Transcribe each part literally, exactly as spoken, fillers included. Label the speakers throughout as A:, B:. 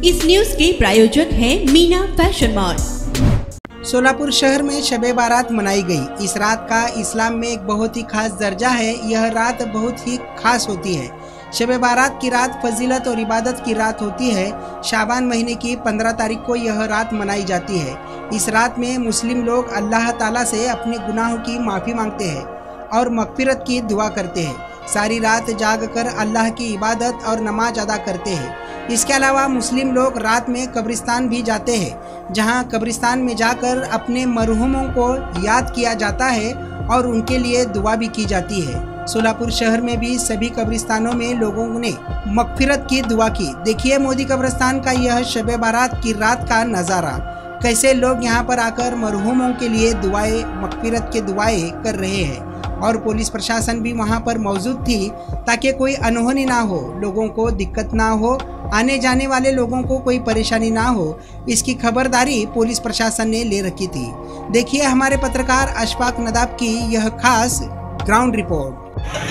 A: इस न्यूज के प्रायोजक हैं मीना फैशन मॉल।
B: सोलापुर शहर में शबे बारात मनाई गई। इस रात का इस्लाम में एक बहुत ही खास दर्जा है। यह रात बहुत ही खास होती है। शबे बारात की रात फजीलत और इबादत की रात होती है। शाबान महीने की पंद्रह तारीख को यह रात मनाई जाती है। इस रात में मुस्लिम लोग अल्लाह ताला से अपने गुनाहों की माफ़ी मांगते हैं और मगफिरत की दुआ करते हैं। सारी रात जाग कर अल्लाह की इबादत और नमाज अदा करते हैं। इसके अलावा मुस्लिम लोग रात में कब्रिस्तान भी जाते हैं, जहां कब्रिस्तान में जाकर अपने मरहूमों को याद किया जाता है और उनके लिए दुआ भी की जाती है। सोलापुर शहर में भी सभी कब्रिस्तानों में लोगों ने मगफिरत की दुआ की। देखिए मोदी कब्रिस्तान का यह शबे बारात की रात का नज़ारा, कैसे लोग यहां पर आकर मरहूमों के लिए दुआएं मगफिरत के दुआएं कर रहे हैं। और पुलिस प्रशासन भी वहां पर मौजूद थी ताकि कोई अनहोनी ना हो, लोगों को दिक्कत ना हो, आने जाने वाले लोगों को कोई परेशानी ना हो, इसकी खबरदारी पुलिस प्रशासन ने ले रखी थी। देखिए हमारे पत्रकार अशफाक नदाब की यह खास ग्राउंड रिपोर्ट।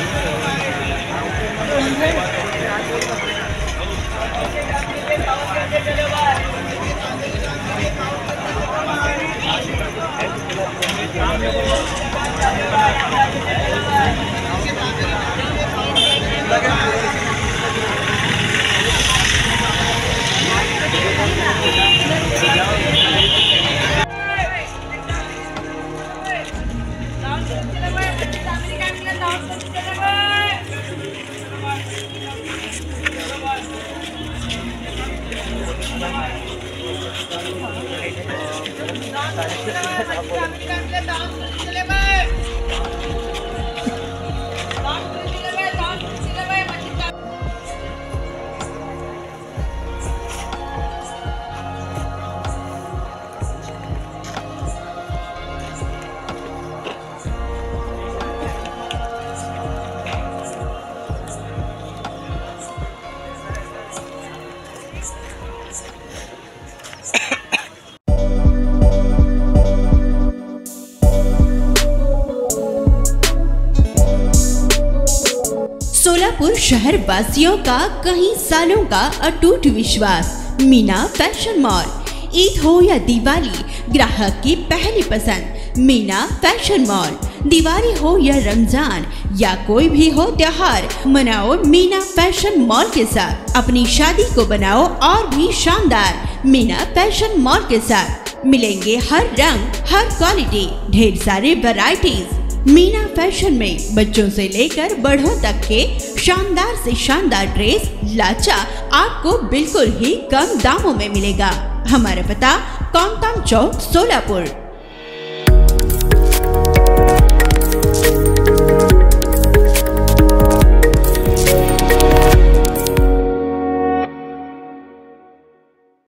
A: सोलापुर शहर वासियों का कई सालों का अटूट विश्वास मीना फैशन मॉल। ईद हो या दिवाली, ग्राहक की पहली पसंद मीना फैशन मॉल। दिवाली हो या रमजान या कोई भी हो त्योहार, मनाओ मीना फैशन मॉल के साथ। अपनी शादी को बनाओ और भी शानदार मीना फैशन मॉल के साथ। मिलेंगे हर रंग, हर क्वालिटी, ढेर सारे वैरायटीज। मीना फैशन में बच्चों से लेकर बड़ों तक के शानदार से शानदार ड्रेस लाचा आपको बिल्कुल ही कम दामों में मिलेगा। हमारा पता कौंताम चौक सोलापुर।